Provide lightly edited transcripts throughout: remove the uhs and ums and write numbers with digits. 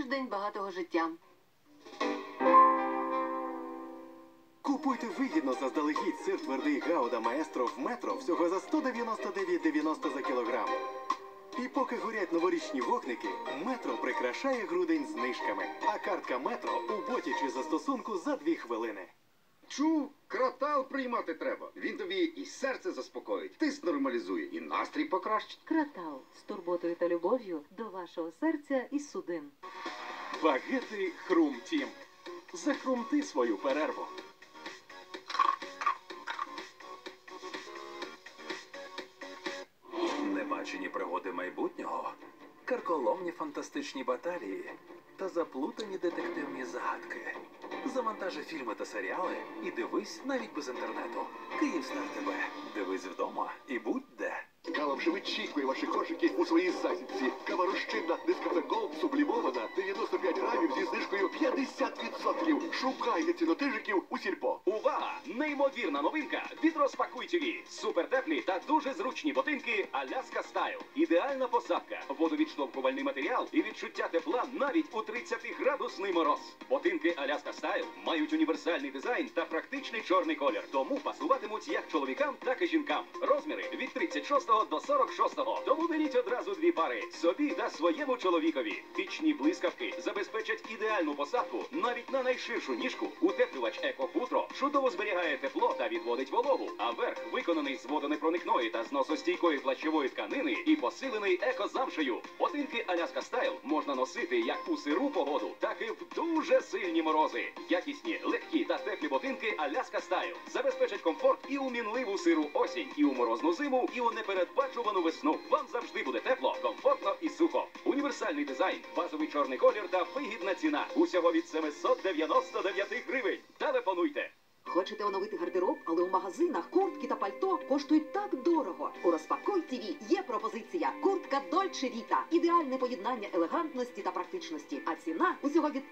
Тиждень багатого життя. Купуйте вигідно заздалегідь сир твердий Гауда Маестро в Метро всього за 199,90 за кілограм. І поки горять новорічні вогники, Метро прикрашає грудень знижками. А картка Метро у боті чи застосунку за 2 хвилини. Чув, Кратал приймати треба. Він тобі і серце заспокоїть, тиск нормалізує, і настрій покращить. Кратал з турботою та любов'ю до вашого серця і судин. Багети Хрум Тім. Захрумти свою перерву. Небачені пригоди майбутнього, карколомні фантастичні баталії та заплутані детективні загадки. Завантажи фільми та серіали і дивись навіть без інтернету. Київстар ТВ. Дивись вдома і будь де. Кава вже вичікує ваші кошики у своїй засідці. Кава розчинна Нескафе Голд сублімована 95 грамів зі знижкою 50%. Шукайте цінотижиків у Сільпо. Увага! Неймовірна новинка від Розпакуй ТВ. Супертеплі та дуже зручні ботинки Аляска Стайл. Ідеальна посадка, водовідштовхувальний матеріал і відчуття тепла навіть у 30-градусний мороз. Ботинки Аляска Стайл мають універсальний дизайн та практичний чорний колір. Тому пасуватимуть як чоловікам, так і жінкам. Розміри від 36 до 46. Тому беріть одразу 2 пари собі та своєму чоловікові. Пічні блискавки забезпечать ідеальну посадку навіть на найширшу ніжку. Утеплювач Еко-Футро чудово зберігає тепло та відводить вологу. А верх виконаний з водонепроникної та зносостійкої плащової тканини і посилений еко-замшею. Ботинки Аляска Стайл можна носити як у сиру погоду, так і в дуже сильні морози. Якісні, легкі та теплі ботинки Аляска Стайл забезпечать комфорт і у мінливу сиру осінь, і у морозну зиму, і у непередбачувану весну. Вам завжди буде тепло, комфортно і сухо. Універсальний дизайн, базовий чорний колір та вигідна ціна. Усього від 799 гривень. Телефонуйте. Хочете оновити гардероб, але у магазинах куртки та пальто коштують так дорого? У Розпакуй ТВ є пропозиція. Куртка Дольче Віта. Ідеальне поєднання елегантності та практичності. А ціна усього від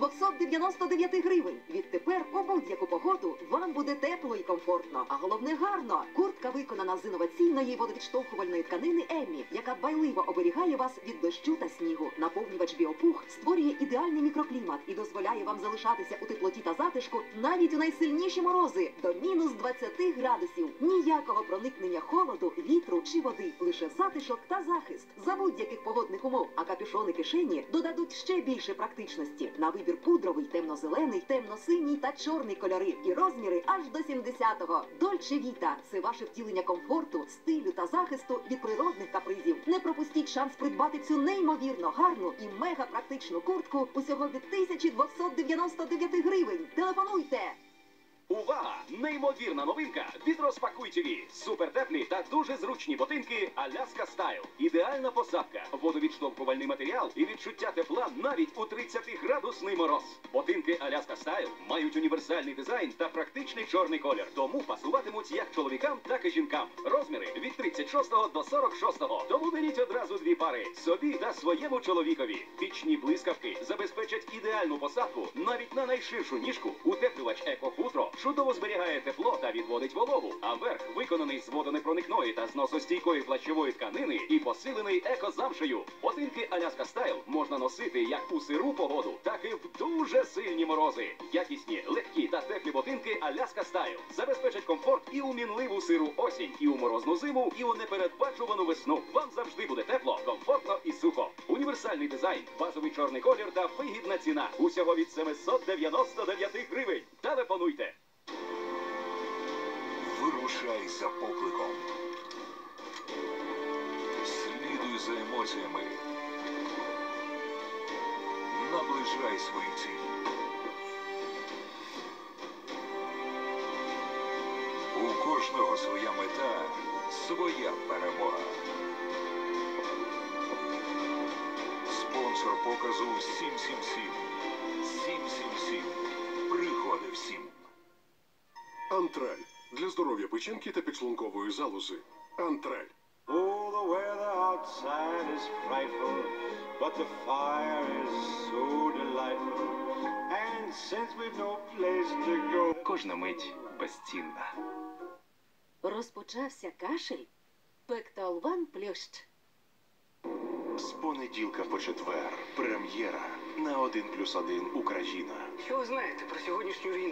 1299 гривень. Відтепер у будь-яку погоду вам буде тепло і комфортно. А головне гарно. Куртка виконана з інноваційної водовідштовхувальної тканини Еммі, яка дбайливо оберігає вас від дощу та снігу. Наповнювач Біопух створює ідеальний мікроклімат і дозволяє вам залишатися у теплоті та затишку навіть у найсильніші морози до мінус 20 градусів. Ніякого проникнення холоду, вітру чи води. Лише затишок та захист. За будь-яких погодних умов. А капюшони кишені додадуть ще більше практичності. На вибір пудровий, темно-зелений, темно-синій та чорний кольори. І розміри аж до 70-го. Дольче Віта – це ваше втілення комфорту, стилю та захисту від природних капризів. Не пропустіть шанс придбати цю неймовірно гарну і мега-практичну куртку усього від 1299 гривень. Телефонуйте! Увага! Неймовірна новинка від Розпакуй ТВ. Супертеплі та дуже зручні ботинки Аляска Стайл. Ідеальна посадка, водовідштовхувальний матеріал і відчуття тепла навіть у 30-градусний мороз. Ботинки Аляска Стайл мають універсальний дизайн та практичний чорний колір. Тому пасуватимуть як чоловікам, так і жінкам. Розміри від 36 до 46. Тому беріть одразу 2 пари собі та своєму чоловікові. Пічні блискавки забезпечать ідеальну посадку навіть на найширшу ніжку. Утеплювач Еко-Футро чудово зберігає тепло та відводить вологу, а верх виконаний з водонепроникної та зносостійкої плащової тканини і посилений еко-замшею. Ботинки Аляска Стайл можна носити як у сиру погоду, так і в дуже сильні морози. Якісні, легкі та теплі ботинки Аляска Стайл забезпечать комфорт і у мінливу сиру осінь, і у морозну зиму, і у непередбачувану весну. Вам завжди буде тепло, комфортно і сухо. Універсальний дизайн, базовий чорний колір та вигідна ціна. Усього від 799 гривень. Телефонуйте. Вирушай за покликом. Слідуй за емоціями. Наближай свою ціль. У кожного своя мета, своя перемога. Спонсор показу 777. 777. Пригоди всім. Антраль. Для здоров'я печінки та підшлункової залози. Антраль. Oh, the weather outside is frightful, but the fire is so delightful. And since we've no place to go... Кожна мить безцінна. Розпочався кашель? Пектолван Плющ. З понеділка по четвер. Прем'єра. на 1+1 Україна. Що ви знаєте про сьогоднішню війну?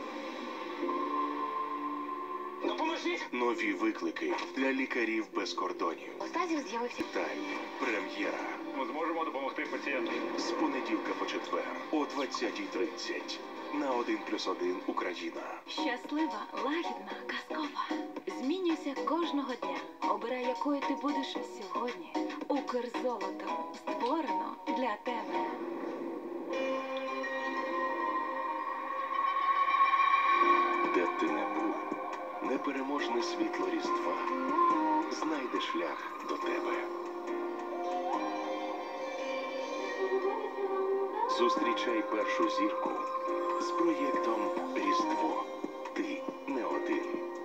Допоможіть! Нові виклики для лікарів без кордонів. У стазів з'явився. Тай. Прем'єра. Ми зможемо допомогти пацієнту. З понеділка по четвер о 20:30 на 1+1 Україна. Щаслива, лагідна, казкова. Змінюйся кожного дня. Обирай, якою ти будеш сьогодні. Укрзолото. Створено для тебе. Де б ти не був, непереможне світло Різдва знайде шлях до тебе. Зустрічай першу зірку з проєктом «Різдво. Ти не один».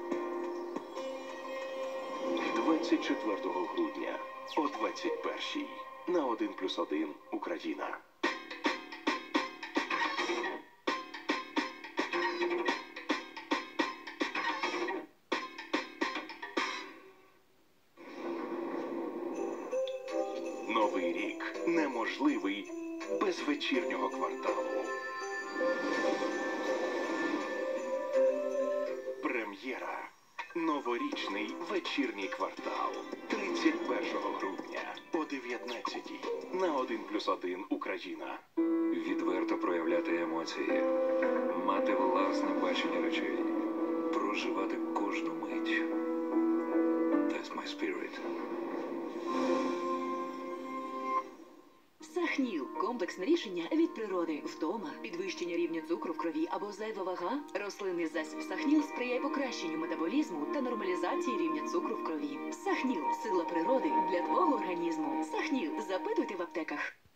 24 грудня о 21:00 на 1+1 Україна. Новий рік неможливий без вечірнього кварталу. Прем'єра. Новорічний вечірній квартал. 31 грудня о 19:00 на 1+1 Україна. Відверто проявляти емоції, мати власне бачення речей, проживати кожну мить. That's my spirit. Сахніл – комплексне рішення від природи. Втома, підвищення рівня цукру в крові або зайва вага. Рослинний засіб Сахніл сприяє покращенню метаболізму та нормалізації рівня цукру в крові. Сахніл – сила природи для твого організму. Сахніл – запитуйте в аптеках.